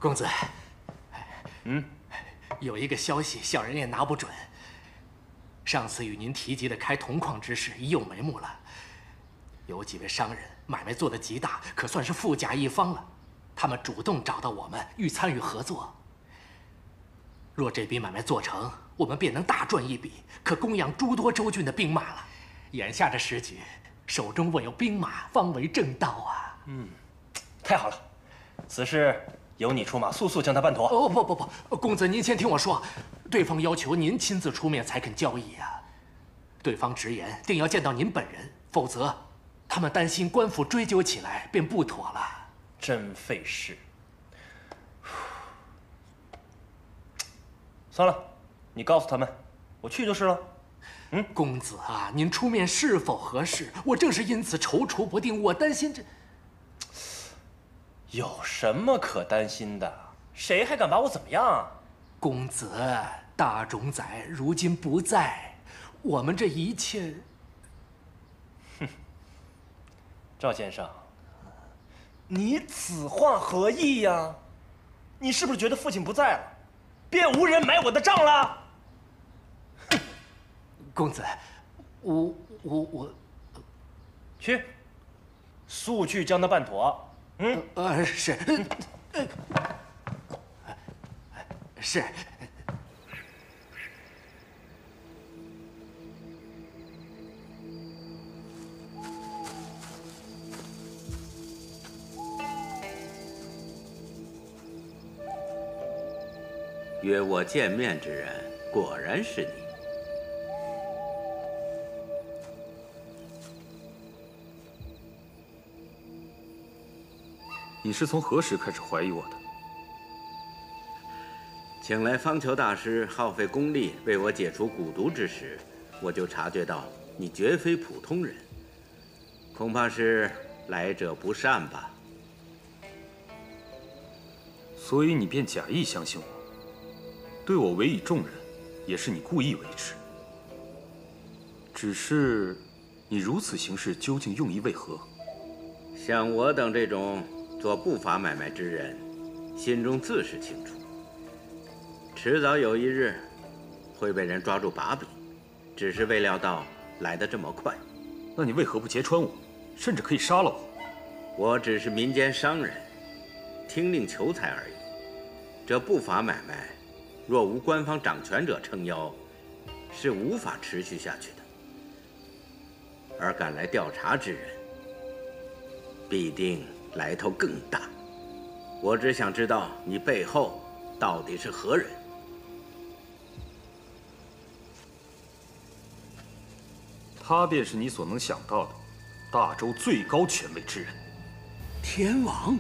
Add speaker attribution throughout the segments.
Speaker 1: 公子，有一个消息，小人也拿不准。上次与您提及的开铜矿之事已有眉目了，有几位商人买卖做得极大，可算是富甲一方了。他们主动找到我们，欲参与合作。若这笔买卖做成，我们便能大赚一笔，可供养诸多州郡的兵马了。眼下这时局，手中握有兵马，方为正道啊！
Speaker 2: 太好了，此事由你出马，速速将他办妥。
Speaker 1: 哦不，公子您先听我说，对方要求您亲自出面才肯交易啊。对方直言定要见到您本人，否则他们担心官府追究起来便不妥了。
Speaker 2: 真费事。算了，你告诉他们，我去就是了。
Speaker 1: 公子啊，您出面是否合适？我正是因此踌躇不定，我担心这。
Speaker 2: 有什么可担心的？谁还敢把我怎么样啊？
Speaker 1: 公子，大冢宰如今不在，我们这一切……
Speaker 2: 赵先生，你此话何意呀？你是不是觉得父亲不在了，便无人买我的账了？
Speaker 1: 公子，我
Speaker 2: 去，速去将他办妥。
Speaker 1: 是，是。
Speaker 3: 约我见面之人，果然是你。
Speaker 4: 你是从何时开始怀疑我的？
Speaker 3: 请来方球大师耗费功力为我解除蛊毒之时，我就察觉到你绝非普通人，恐怕是来者不善吧。
Speaker 4: 所以你便假意相信我，对我委以重任，也是你故意为之。只是，你如此行事究竟用意为何？
Speaker 3: 像我等这种做不法买卖之人，心中自是清楚，迟早有一日会被人抓住把柄，只是未料到来得这么快。
Speaker 4: 那你为何不揭穿我，甚至可以杀了我？
Speaker 3: 我只是民间商人，听令求财而已。这不法买卖，若无官方掌权者撑腰，是无法持续下去的。而敢来调查之人，必定来头更大。我只想知道你背后到底是何人。
Speaker 4: 他便是你所能想到的大周最高权威之人——
Speaker 3: 天王。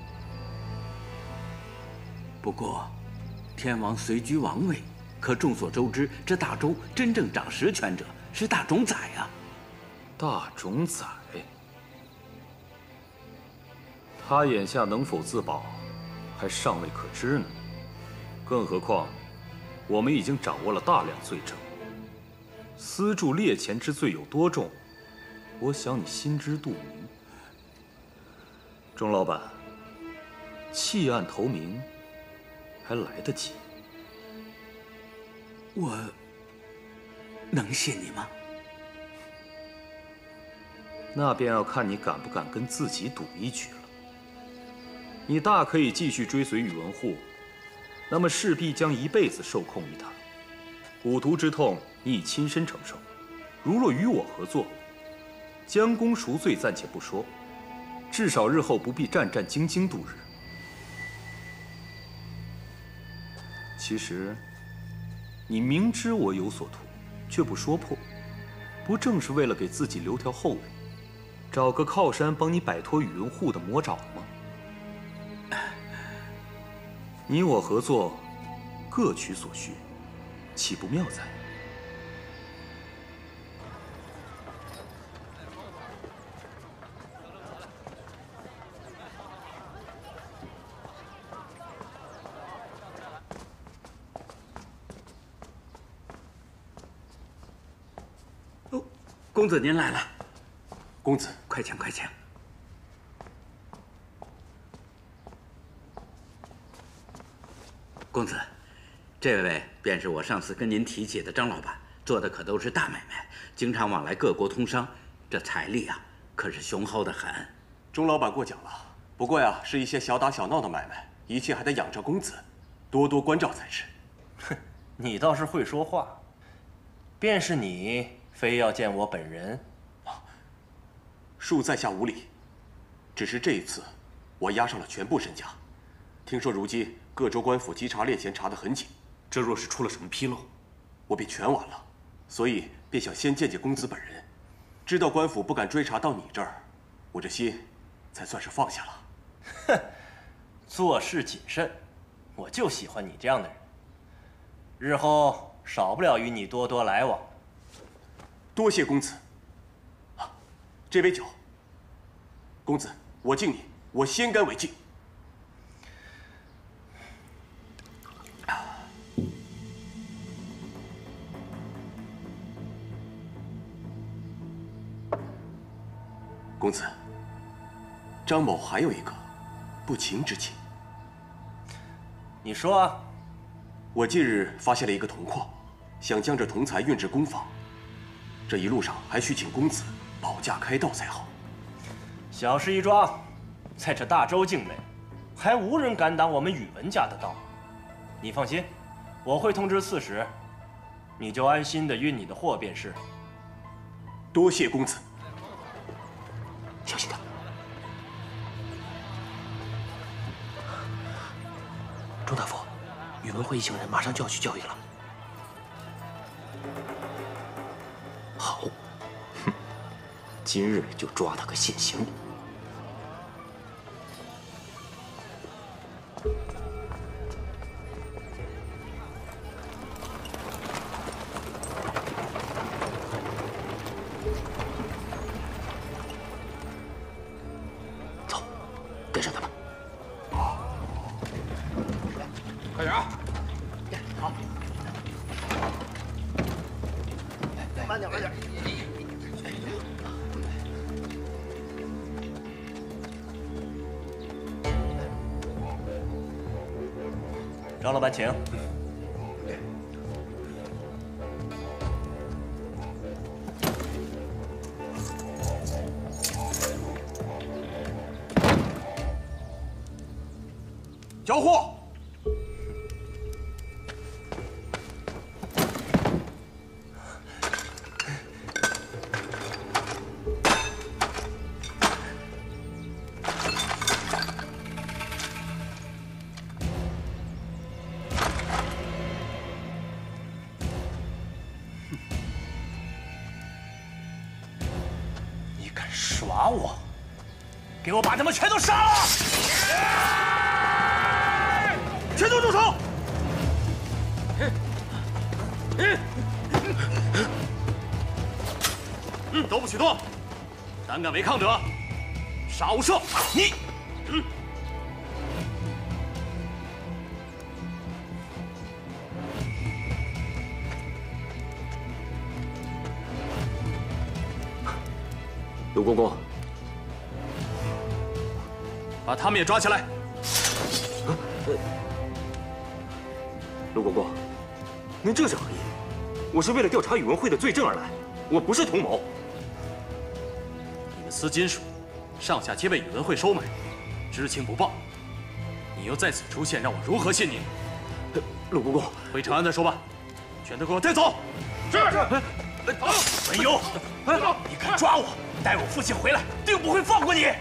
Speaker 3: 不过，天王随居王位，可众所周知，这大周真正掌实权者是大冢宰啊。
Speaker 4: 大冢宰，他眼下能否自保，还尚未可知呢。更何况，我们已经掌握了大量罪证。私铸猎钱之罪有多重，我想你心知肚明。钟老板，弃暗投明还来得及。
Speaker 3: 我能信你吗？
Speaker 4: 那便要看你敢不敢跟自己赌一局了。你大可以继续追随宇文护，那么势必将一辈子受控于他。蛊毒之痛，你已亲身承受。如若与我合作，将功赎罪暂且不说，至少日后不必战战兢兢度日。其实，你明知我有所图，却不说破，不正是为了给自己留条后路，找个靠山帮你摆脱宇文护的魔爪吗？你我合作，各取所需，岂不妙哉？
Speaker 3: 哦，公子您来了。
Speaker 1: 公子，
Speaker 3: 快请，快请。 公子，这位便是我上次跟您提起的张老板，做的可都是大买卖，经常往来各国通商，这财力啊可是雄厚的很。
Speaker 5: 钟老板过奖了，不过呀，是一些小打小闹的买卖，一切还得仰仗公子多多关照才是。
Speaker 2: 哼，你倒是会说话。便是你非要见我本人，
Speaker 5: 恕在下无礼。只是这一次，我押上了全部身家。听说如今各州官府稽查猎钱查得很紧，
Speaker 4: 这若是出了什么纰漏，
Speaker 5: 我便全完了。所以便想先见见公子本人，知道官府不敢追查到你这儿，我这心才算是放下了。
Speaker 2: 哼，做事谨慎，我就喜欢你这样的人。日后少不了与你多多来往。
Speaker 5: 多谢公子。啊，这杯酒，公子，我敬你，我先干为敬。公子，张某还有一个不情之请。
Speaker 2: 你说啊。
Speaker 5: 我近日发现了一个铜矿，想将这铜材运至工坊。这一路上还需请公子保驾开道才好。
Speaker 2: 小事一桩，在这大周境内，还无人敢挡我们宇文家的道。你放心，我会通知刺史，你就安心的运你的货便是。
Speaker 5: 多谢公子。
Speaker 1: 小心点。钟大夫，宇文会一行人马上就要去教育了。好，哼，今日就抓他个现行。走，跟上他们。
Speaker 6: 快点啊！好，慢点，慢点。
Speaker 2: 张老板，请。
Speaker 5: 交货。
Speaker 2: 你敢耍我？给我把他们全都杀了！全都住手！
Speaker 4: 都不许动！胆敢违抗者，杀无赦！
Speaker 2: 你，
Speaker 4: 卢公公，把他们也抓起来。卢公公，您这是何意？我是为了调查宇文会的罪证而来，我不是同谋。你们私金属，上下皆被宇文会收买，知情不报。你又在此出现，让我如何信你？卢公公，回长安再说吧。全都给我带走！
Speaker 6: 是。
Speaker 2: 文幽，你敢抓我，带我父亲回来，定不会放过你！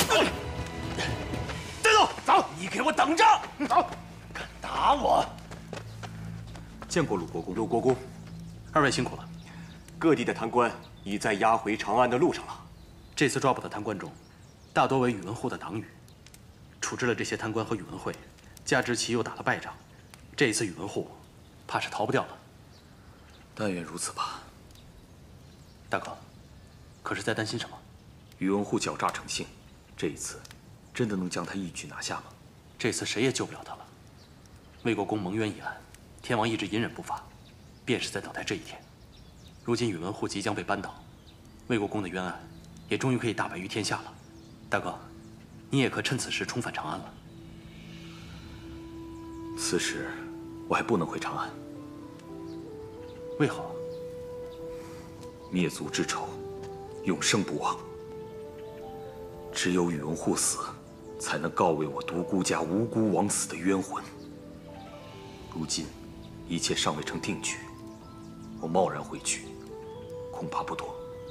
Speaker 2: 带走，走！你给我等着！走！敢打我！
Speaker 4: 见过鲁国公。
Speaker 5: 鲁国公，
Speaker 4: 二位辛苦了。
Speaker 5: 各地的贪官已在押回长安的路上了。
Speaker 4: 这次抓捕的贪官中，大多为宇文护的党羽。处置了这些贪官和宇文会，加之其又打了败仗，这一次宇文护怕是逃不掉了。但愿如此吧。大哥，可是在担心什么？宇文护狡诈成性，这一次真的能将他一举拿下吗？这次谁也救不了他了。魏国公蒙冤一案，天王一直隐忍不发，便是在等待这一天。如今宇文护即将被扳倒，魏国公的冤案也终于可以大白于天下了。大哥，你也可趁此时重返长安了。此时我还不能回长安。
Speaker 7: 为何？
Speaker 4: 灭族之仇，永生不忘。只有宇文护死，才能告慰我独孤家无辜枉死的冤魂。如今，一切尚未成定局，我贸然回去，恐怕不妥。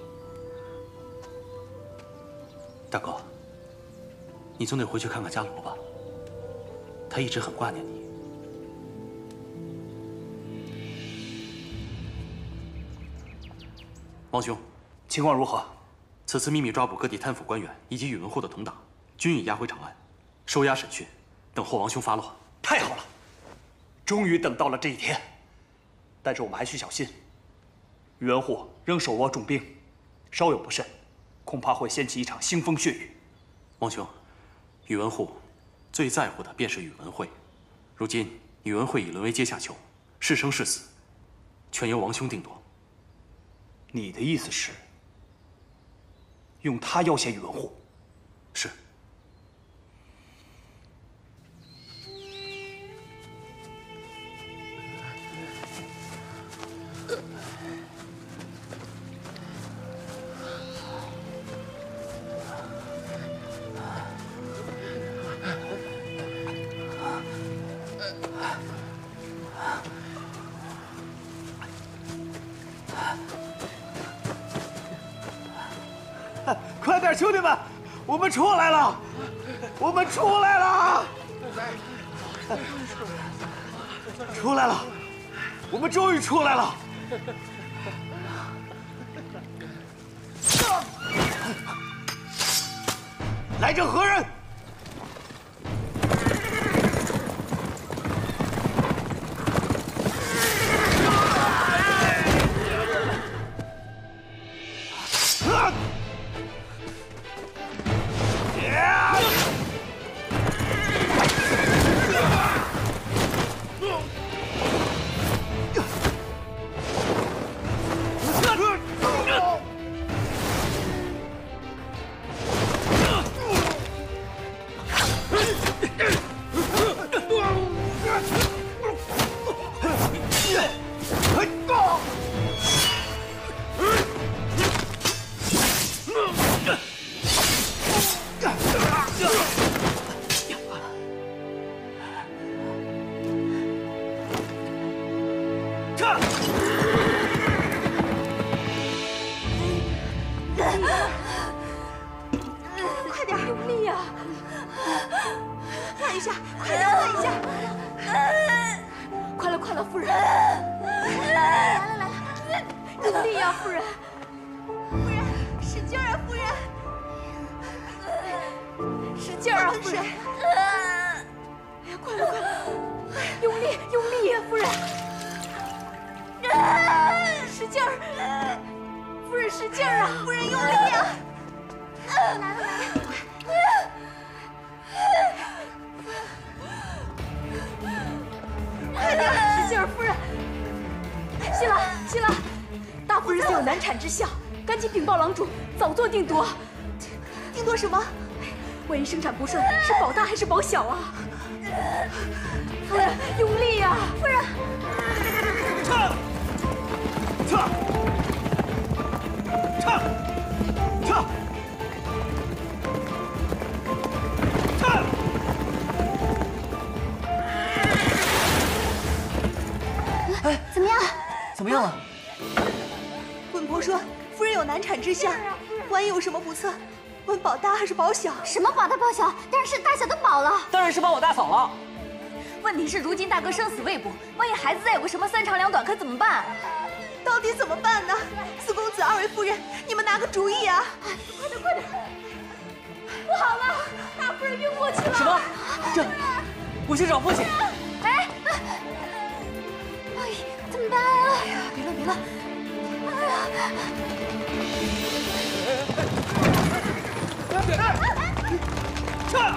Speaker 7: 大哥，你总得回去看看伽罗吧，他一直很挂念你。王兄，情况如何？此次秘密抓捕各地贪腐官员以及宇文护的同党，均已押回长安，收押审讯，等候王兄发落。
Speaker 8: 太好了，终于等到了这一天。但是我们还需小心，宇文护仍手握重兵，稍有不慎，恐怕会掀起一场腥风血雨。
Speaker 7: 王兄，宇文护最在乎的便是宇文慧，如今宇文慧已沦为阶下囚，是生是死，全由王兄定夺。
Speaker 8: 你的意思是，用他要挟宇文护？
Speaker 7: 是。
Speaker 8: 快点，兄弟们，我们出来了！我们出来了！出来了！我们终于出来了！来者何人？
Speaker 9: 快点，用力呀！换一下，快点换一下！快了，快了，夫人！来了，来了！用力呀，夫人！夫人，使劲啊，夫人！使劲啊，夫人！哎呀，快了，快了！用力，用力呀，夫人！使劲儿！夫人使劲儿啊！夫人用力啊！来了来了！快点，使劲儿，夫人！希拉，希拉，大夫人虽有难产之象，赶紧禀报郎主，早做定夺。定夺什么？万一生产不顺，是保大还是保小啊？夫人，用力呀！夫人！
Speaker 8: 撤！撤！撤！撤！撤！
Speaker 9: 哎，怎么样？
Speaker 8: 怎么样了？
Speaker 9: 稳婆说，夫人有难产之象，万一有什么不测，问保大还是保小？什么保大保小？当然是大小都保了。
Speaker 10: 当然是保我大嫂了。
Speaker 9: 问题是如今大哥生死未卜，万一孩子再有个什么三长两短，可怎么办？到底怎么办呢？四公子、二位夫人，你们拿个主意啊！快点，快点！不好了，大夫人晕过去了。
Speaker 10: 什么？这，我去找父亲。
Speaker 9: 哎，哎，怎么办啊？哎呀，别了，别了！
Speaker 8: 撤！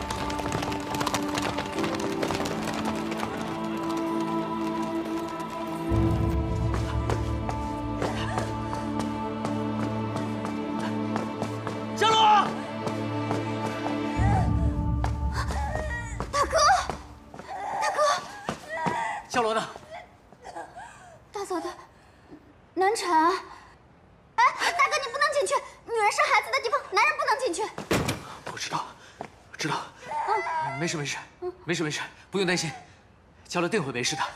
Speaker 10: 伽罗，
Speaker 9: 大哥，大哥，
Speaker 10: 小
Speaker 1: 小罗呢？
Speaker 9: 大嫂的难产。哎，大哥，你不能进去，女人生孩子的地方，男人不能进去。
Speaker 1: 我知道，知道。没事，没事，不用担心，小罗定会没事的。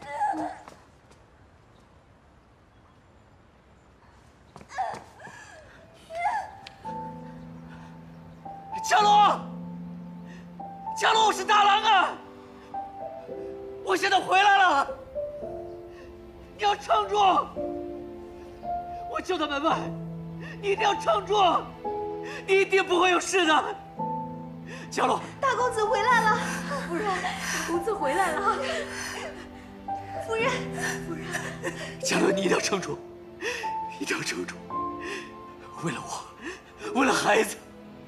Speaker 10: 伽罗，伽罗，我是大郎啊！我现在回来了，你要撑住！我就在门外，你一定要撑住，你一定不会有事的。伽罗，
Speaker 9: 大公子回来了，夫人，大公子回来了，夫人。
Speaker 1: 伽罗，你一定要撑住，一定要撑住，为了我，为了孩子。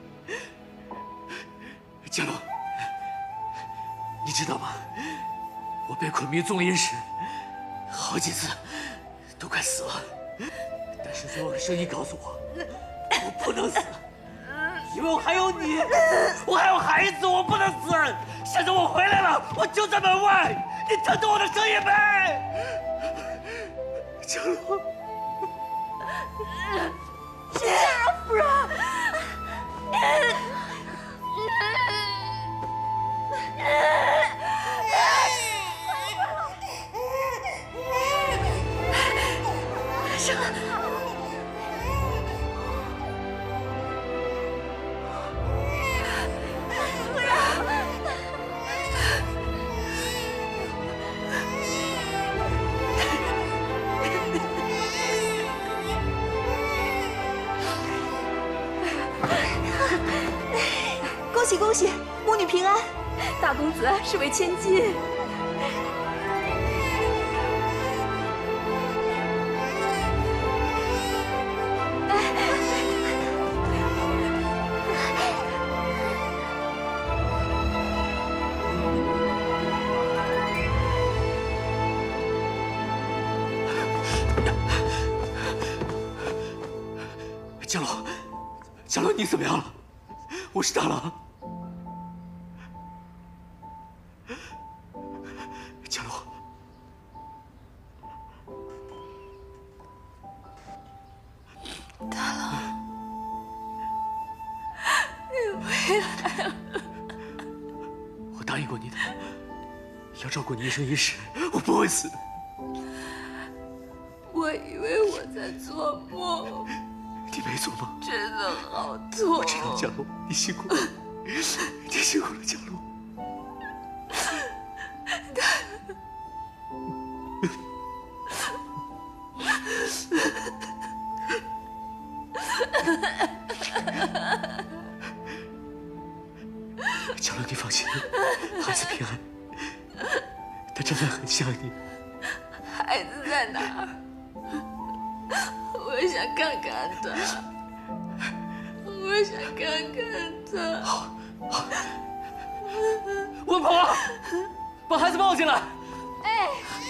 Speaker 1: 伽罗，你知道吗？我被捆迷踪阴时，好几次都快死了，但是总有个声音告诉我，我不能死，因为我还有你，我还有孩子，我不能死。现在我回来了，我就在门外，你听懂我的声音没？伽罗，
Speaker 9: 是这样啊，夫人。生了。夫人。恭喜恭喜，母女平安。大公子是为千金。
Speaker 1: 伽罗，你怎么样了？我是大郎。伽罗，
Speaker 9: 大郎，你回来了。
Speaker 1: 我答应过你的，要照顾你一生一世，我不会死的。
Speaker 9: 我以为我在做梦。
Speaker 1: 你没做梦，
Speaker 9: 真的好痛。
Speaker 1: 我知道，伽罗，你辛苦了，你辛苦了，伽罗。伽罗，你放心，孩子平安，他真的很想你。
Speaker 9: 孩子在哪儿？我想看看他，我想看看他。
Speaker 1: 好，
Speaker 10: 温婆，把孩子抱进来。
Speaker 9: 哎。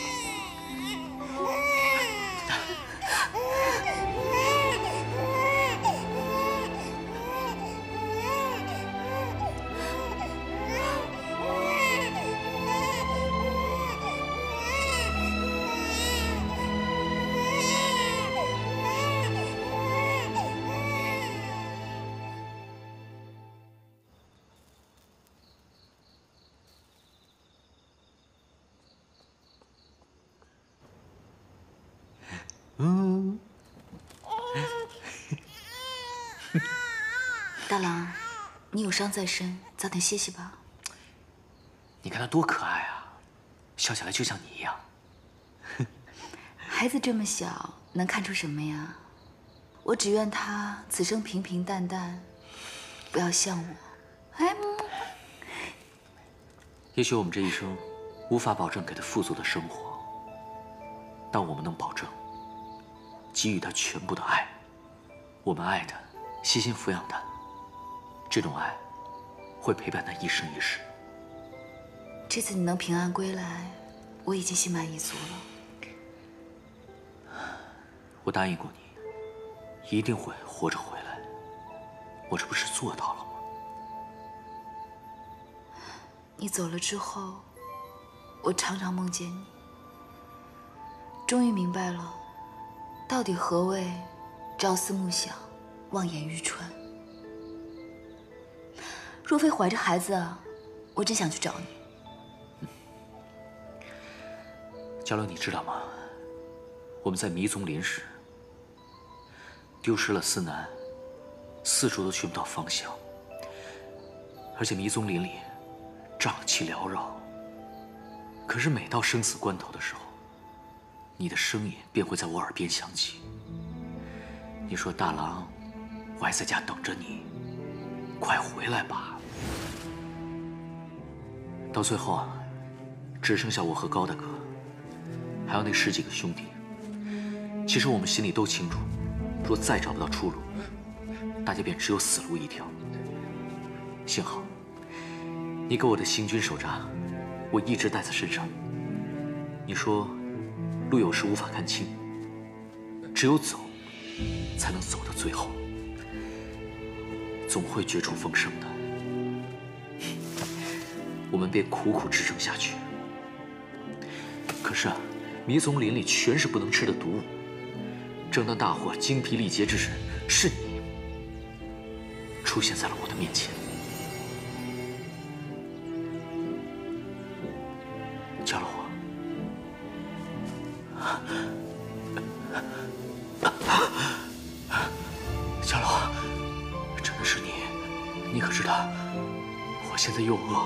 Speaker 9: 大郎，你有伤在身，早点歇息吧。
Speaker 1: 你看他多可爱啊，笑起来就像你一样。
Speaker 9: 孩子这么小，能看出什么呀？我只愿他此生平平淡淡，不要像我。哎，
Speaker 1: 也许我们这一生无法保证给他富足的生活，但我们能保证给予他全部的爱。我们爱他，悉心抚养他，这种爱会陪伴他一生一世。
Speaker 9: 这次你能平安归来，我已经心满意足了。
Speaker 1: 我答应过你，一定会活着回来。我这不是做到了吗？
Speaker 9: 你走了之后，我常常梦见你。
Speaker 11: 终于明白了，到底何谓朝思暮想，望眼欲穿。若非怀着孩子啊，我真想去找你。
Speaker 4: 嘉乐，你知道吗？我们在迷踪林时，丢失了思南，四处都寻不到方向，而且迷踪林里瘴气缭绕。可是每到生死关头的时候，你的声音便会在我耳边响起。你说：“大郎，我还在家等着你，快回来吧。”到最后啊，只剩下我和高大哥，还有那10几个兄弟。其实我们心里都清楚，若再找不到出路，大家便只有死路一条。幸好，你给我的行军手札，我一直带在身上。你说，路有时无法看清，只有走，才能走到最后，总会绝处逢生的。我们便苦苦支撑下去。可是啊，迷踪林里全是不能吃的毒物。正当大伙精疲力竭之时，是你出现在了我的面前。嘉罗，嘉罗，真的是你？你可知道，我现在又饿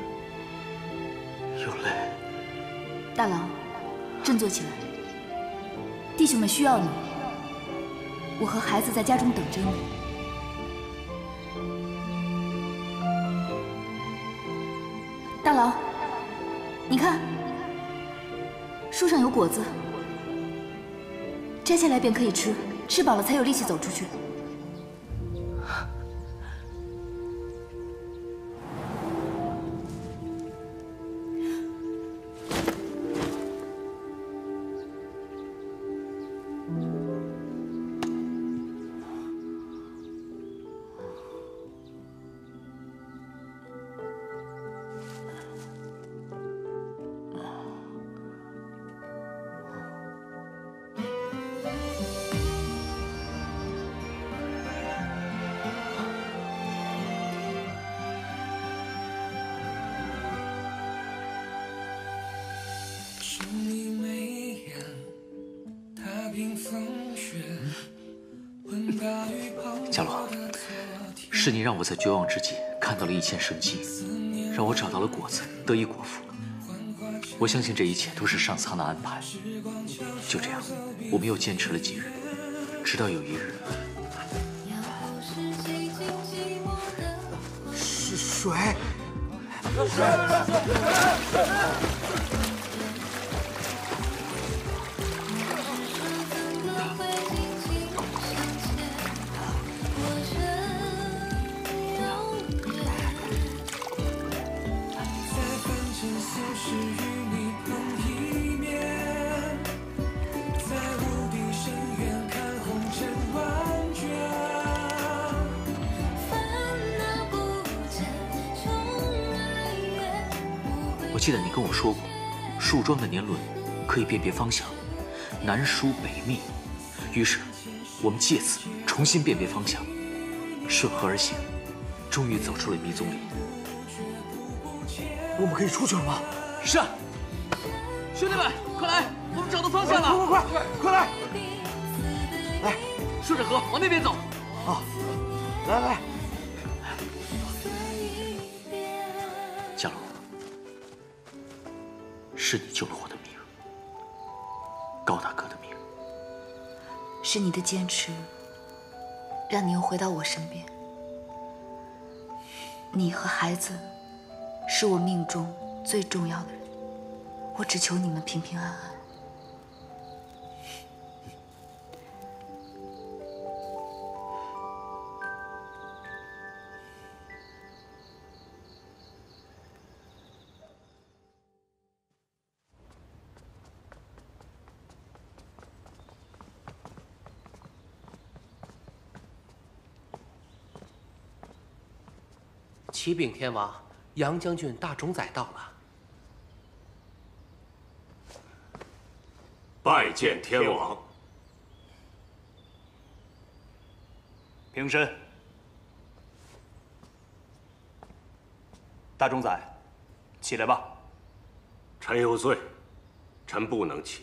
Speaker 4: 又累。
Speaker 11: 大郎，振作起来，弟兄们需要你。我和孩子在家中等着你。大郎，你看，树上有果子，摘下来便可以吃，吃饱了才有力气走出去。
Speaker 4: 嘉罗，是你让我在绝望之际看到了一线生机，让我找到了果子，得以果腹。我相信这一切都是上苍的安排。就这样，我们又坚持了几日，直到有一日，
Speaker 6: 是水。
Speaker 4: 我记得你跟我说过，树桩的年轮可以辨别方向，南疏北密。于是，我们借此重新辨别方向，顺河而行，终于走出了迷踪林。
Speaker 6: 我们可以出去了吗？
Speaker 10: 是啊，兄弟们，快来，我们找到方向了！
Speaker 6: 快来！
Speaker 10: 来，顺着河往那边走。
Speaker 6: 好，来。
Speaker 4: 嘉罗，是你救了我的命，高大哥的命。
Speaker 11: 是你的坚持，让你又回到我身边。你和孩子，是我命中最重要的人。我只求你们平平安安。
Speaker 10: 启禀天王，杨将军大冢宰到了。
Speaker 12: 拜见天王。
Speaker 8: 平身。大冢宰，起来吧。
Speaker 12: 臣有罪，臣不能起。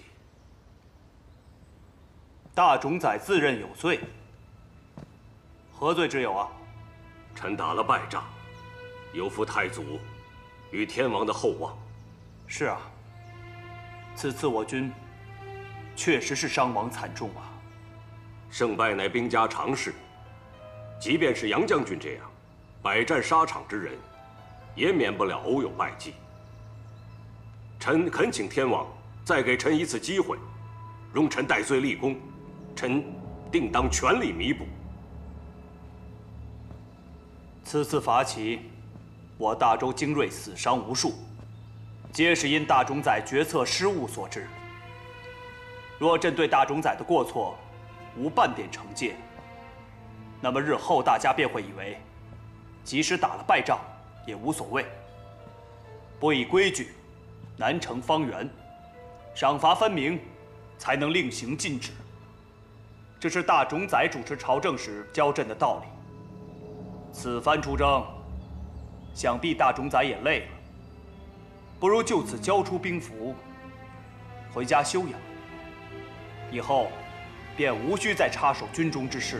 Speaker 8: 大冢宰自认有罪，何罪之有啊？
Speaker 12: 臣打了败仗，有负太祖与天王的厚望。
Speaker 8: 是啊，此次我军确实是伤亡惨重啊。
Speaker 12: 胜败乃兵家常事，即便是杨将军这样百战沙场之人，也免不了偶有败绩。臣恳请天王再给臣一次机会，容臣戴罪立功，臣定当全力弥补。
Speaker 8: 此次伐齐，我大周精锐死伤无数，皆是因大冢宰决策失误所致。若朕对大冢宰的过错无半点惩戒，那么日后大家便会以为，即使打了败仗也无所谓。不以规矩，难成方圆，赏罚分明，才能令行禁止。这是大冢宰主持朝政时教朕的道理。此番出征，想必大冢宰也累了，不如就此交出兵符，回家休养。以后便无需再插手军中之事了。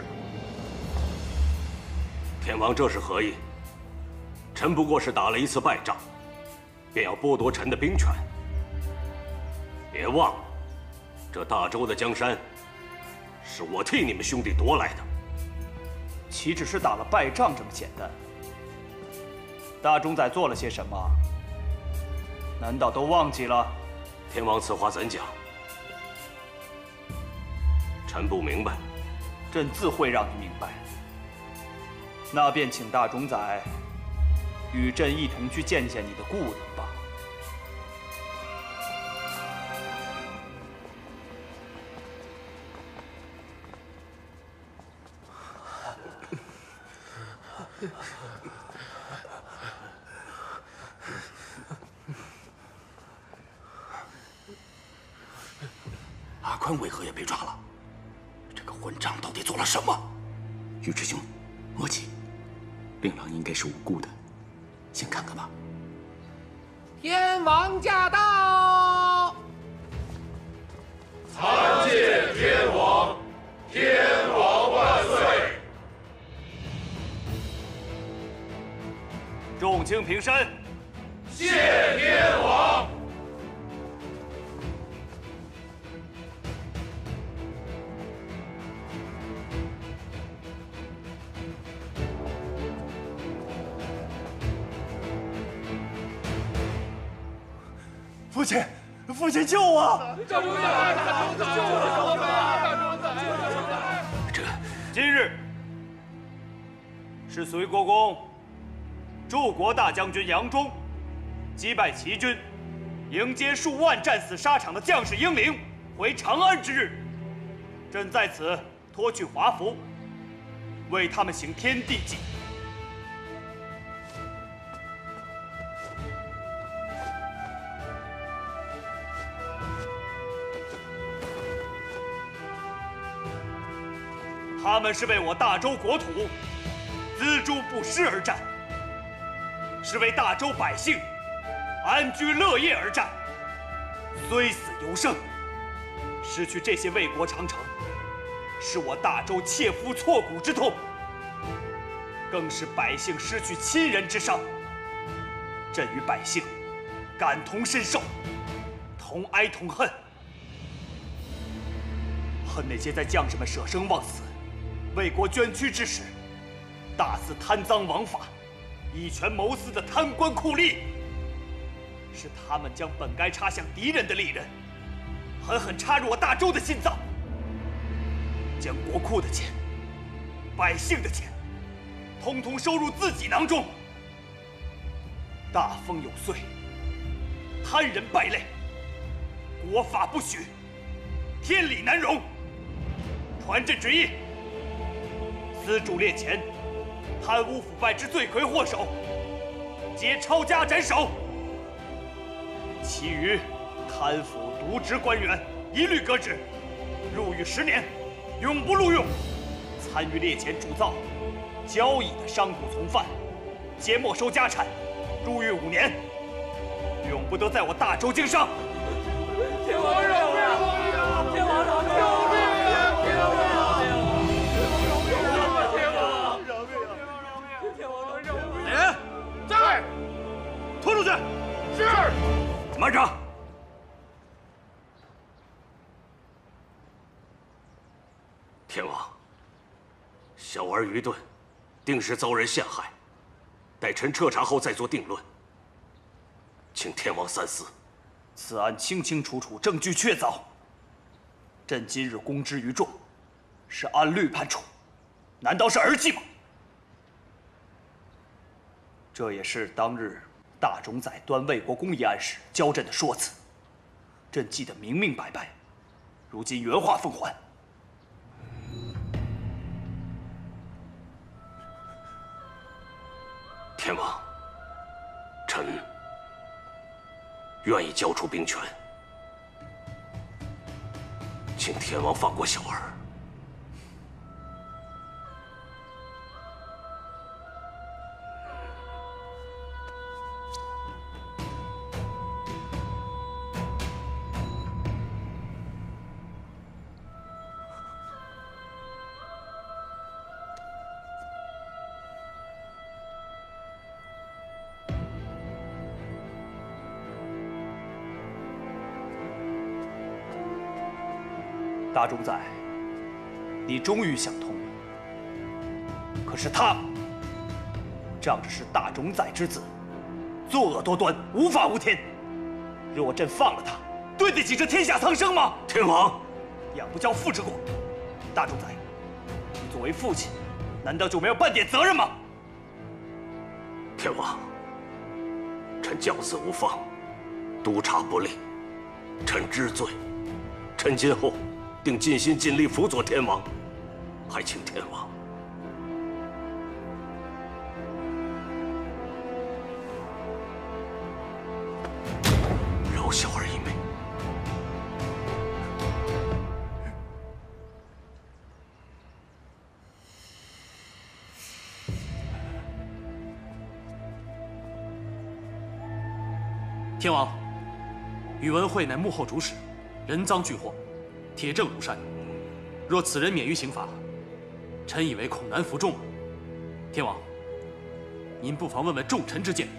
Speaker 12: 天王这是何意？臣不过是打了一次败仗，便要剥夺臣的兵权？别忘了，这大周的江山，是我替你们兄弟夺来的。
Speaker 8: 岂只是打了败仗这么简单？大冢宰做了些什么？难道都忘记了？
Speaker 12: 天王此话怎讲？臣不明白。
Speaker 8: 朕自会让你明白。那便请大冢宰与朕一同去见见你的故人吧。
Speaker 6: 阿宽为何也被抓了？这个混账到底做了什么？尉迟兄，莫急，令郎应该是无辜的，先看看吧。
Speaker 13: 天王驾到！
Speaker 14: 参见天王，天王万岁！
Speaker 8: 众卿平身。
Speaker 14: 谢天王。
Speaker 8: 父亲，父亲救我！
Speaker 14: 大冢宰，大冢宰，救我！大冢宰！
Speaker 8: 今日是隋国公柱国大将军杨忠击败齐军，迎接数万战死沙场的将士英灵回长安之日。朕在此脱去华服，为他们行天地祭。他们是为我大周国土锱铢不施而战，是为大周百姓安居乐业而战。虽死犹生，失去这些为国长城，是我大周切肤挫骨之痛，更是百姓失去亲人之伤。朕与百姓感同身受，同哀同恨，恨那些在将士们舍生忘死、为国捐躯之时，大肆贪赃枉法、以权谋私的贪官酷吏，是他们将本该插向敌人的利刃，狠狠插入我大周的心脏，将国库的钱、百姓的钱，统统收入自己囊中。大风有岁，贪人败类，国法不许，天理难容。传朕旨意，私铸劣钱、贪污腐败之罪魁祸首，皆抄家斩首；其余贪腐渎职官员、 一律革职，入狱10年，永不录用。参与猎钱铸造、交易的商贾从犯，皆没收家产，入狱5年，永不得在我大周经商。
Speaker 14: 天王饶命！天王饶命！救命啊！天王饶命！天王饶命！天王饶命！
Speaker 2: 来人，
Speaker 14: 在，
Speaker 2: 拖出去。
Speaker 14: 是。
Speaker 2: 慢着。
Speaker 12: 天王，小儿愚钝，定是遭人陷害。待臣彻查后再做定论，请天王三思。
Speaker 8: 此案清清楚楚，证据确凿。朕今日公之于众，是按律判处，难道是儿戏吗？这也是当日大冢宰端魏国公一案时教朕的说辞，朕记得明明白白，如今原话奉还。
Speaker 12: 天王，臣愿意交出兵权，请天王放过小儿。
Speaker 8: 大冢宰，你终于想通了。可是他仗着是大冢宰之子，作恶多端，无法无天。若朕放了他，对得起这天下苍生吗？
Speaker 12: 天王，
Speaker 8: 养不教，父之过。大冢宰，你作为父亲，难道就没有半点责任吗？
Speaker 12: 天王，臣教子无方，督察不力，臣知罪。臣今后定尽心尽力辅佐天王，还请天王饶小儿一命。
Speaker 7: 天王，宇文慧乃幕后主使，人赃俱获，铁证如山。若此人免于刑罚，臣以为恐难服众啊。天王，您不妨问问众臣之见。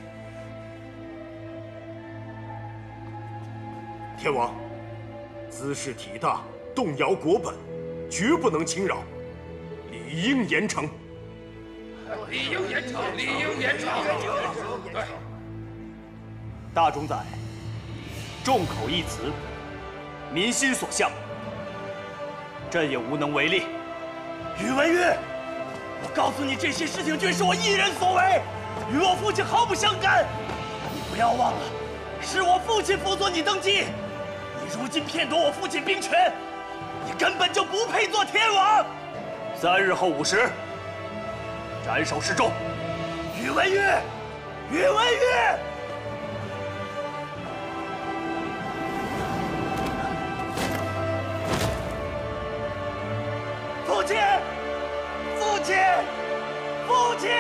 Speaker 15: 天王，兹事体大，动摇国本，绝不能轻饶，理应严惩。
Speaker 14: 理应严惩，理应严惩。对。
Speaker 8: 大冢宰，众口一词，民心所向，朕也无能为力。宇文钰，我告诉你，这些事情均是我一人所为，与我父亲毫不相干。你不要忘了，是我父亲辅佐你登基，你如今骗夺我父亲兵权，你根本就不配做天王。3日后5时，斩首示众。宇文钰，宇文钰。父亲，父亲，父亲！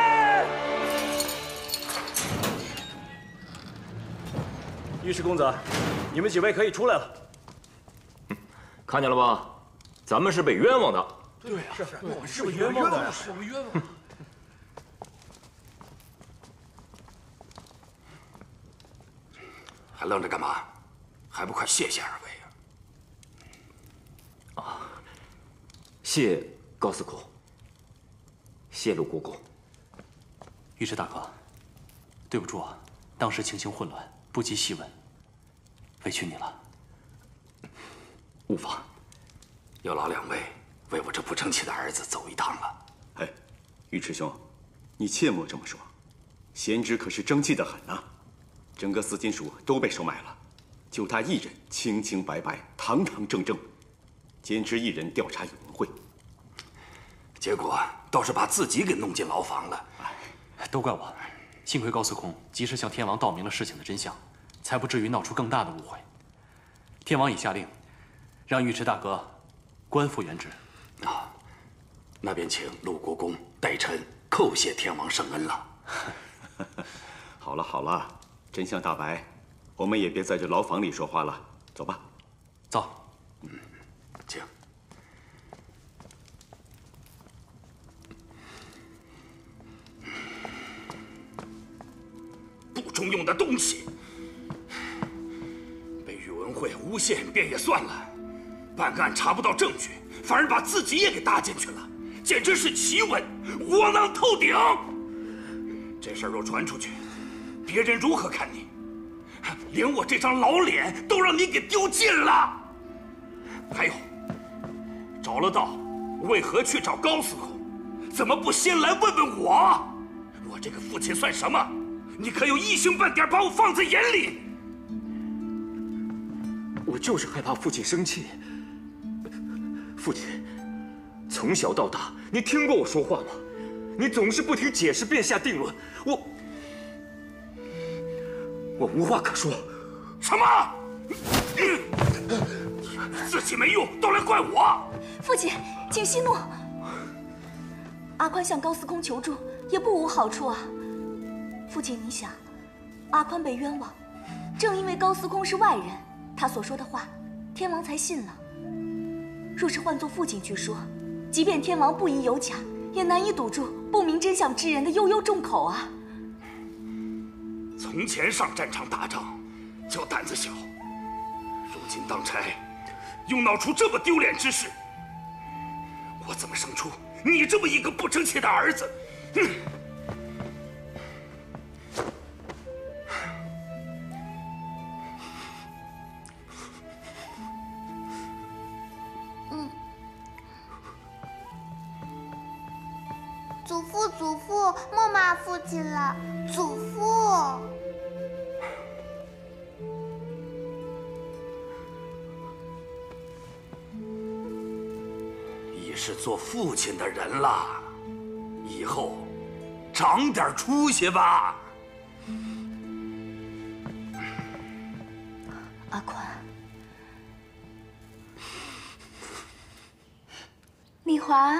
Speaker 4: 御史公子，你们几位可以出来了。看见了吧？咱们是被冤枉的。
Speaker 14: 对呀，我们是被冤枉的，我们冤枉。
Speaker 6: 还愣着干嘛？还不快谢谢二位啊！
Speaker 4: 啊，谢高司库，谢陆国公。
Speaker 7: 御史大哥，对不住啊，当时情形混乱，不及细问，委屈你了。
Speaker 6: 无妨，有劳两位为我这不争气的儿子走一趟了。
Speaker 16: 哎，尉迟兄，你切莫这么说，贤侄可是争气的很啊，整个四金属都被收买了，就他一人清清白白、堂堂正正，监制一人调查宇文慧，
Speaker 6: 结果倒是把自己给弄进牢房了。
Speaker 7: 都怪我，幸亏高司空及时向天王道明了事情的真相，才不至于闹出更大的误会。天王已下令， 让尉迟大哥官复原职。
Speaker 6: 啊，那便请陆国公代臣叩谢天王圣恩了。
Speaker 16: 好了好了，真相大白，我们也别在这牢房里说话了，走吧。
Speaker 7: 走。
Speaker 6: 请。不中用的东西，被宇文会诬陷便也算了，办案查不到证据，反而把自己也给搭进去了，简直是奇闻，窝囊透顶。这事儿若传出去，别人如何看你？连我这张老脸都让你给丢尽了。还有，找了道，为何去找高司空？怎么不先来问问我？我这个父亲算什么？你可有一星半点把我放在眼里？
Speaker 15: 我就是害怕父亲生气。父亲，从小到大，你听过我说话吗？你总是不停解释便下定论，我无话可说。
Speaker 6: 什么？自己没用，都来怪我！
Speaker 9: 父亲，请息怒。阿宽向高司空求助，也不无好处啊。父亲，你想，阿宽被冤枉，正因为高司空是外人，他所说的话，天王才信了。若是换作父亲去说，即便天王不疑有假，也难以堵住不明真相之人的悠悠众口啊。
Speaker 6: 从前上战场打仗，叫胆子小，如今当差，又闹出这么丢脸之事，我怎么生出你这么一个不争气的儿子？
Speaker 17: 祖父，莫骂父亲了。祖父，
Speaker 6: 已是做父亲的人了，以后长点出息吧。
Speaker 9: 阿宽，丽华。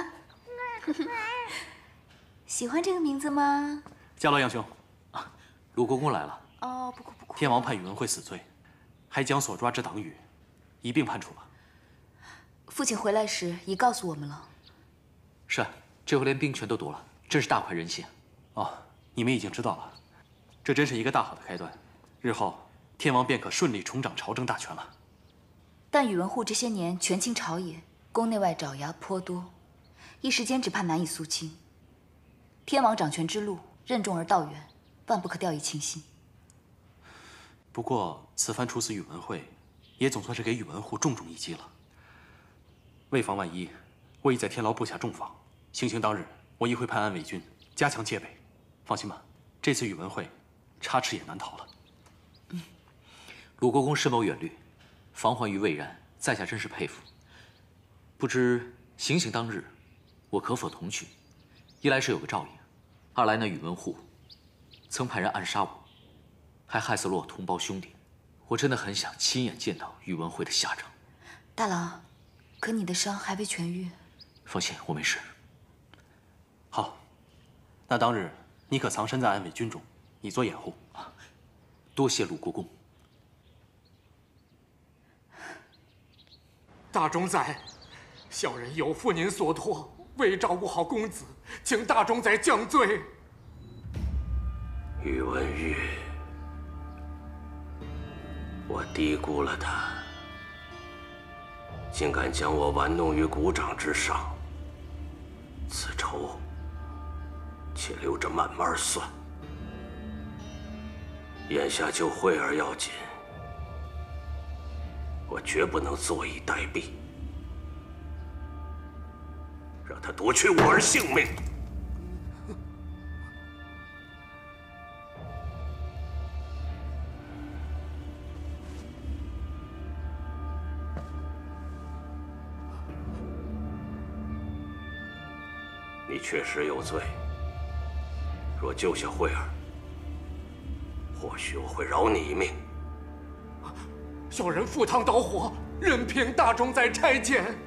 Speaker 9: 喜欢这个名字吗？
Speaker 7: 家老杨兄，
Speaker 1: 陆国公来了。
Speaker 9: 哦，不哭。
Speaker 7: 天王判宇文会死罪，还将所抓之党羽一并判处了。
Speaker 11: 父亲回来时已告诉我们了。
Speaker 1: 是啊，这回连兵权都夺了，真是大快人心。
Speaker 7: 哦，你们已经知道了，这真是一个大好的开端。日后天王便可顺利重掌朝政大权了。
Speaker 11: 但宇文护这些年权倾朝野，宫内外爪牙颇多，一时间只怕难以肃清。天王掌权之路任重而道远，万不可掉以轻心。
Speaker 7: 不过此番处死宇文会，也总算是给宇文护重重一击了。为防万一，我已在天牢布下重防。行刑当日，我亦会派安卫军加强戒备。放心吧，这次宇文会插翅也难逃了。
Speaker 1: 鲁国公深谋远虑，防患于未然，在下真是佩服。不知行刑当日，我可否同去？一来是有个照应，二来那宇文护曾派人暗杀我，还害死了我同胞兄弟。我真的很想亲眼见到宇文会的下场。
Speaker 11: 大郎，可你的伤还未痊愈。
Speaker 1: 放心，我没事。
Speaker 7: 好，那当日你可藏身在安卫军中，以作掩护。
Speaker 1: 多谢鲁国公。
Speaker 18: 大冢宰，小人有负您所托，未照顾好公子，请大冢宰降罪。
Speaker 12: 宇文玉，我低估了他，竟敢将我玩弄于股掌之上。此仇，且留着慢慢算。眼下救慧儿要紧，我绝不能坐以待毙，让他夺去我儿性命。你确实有罪，若救下慧儿，或许我会饶你一命。
Speaker 18: 小人赴汤蹈火， 任凭大冢宰拆迁。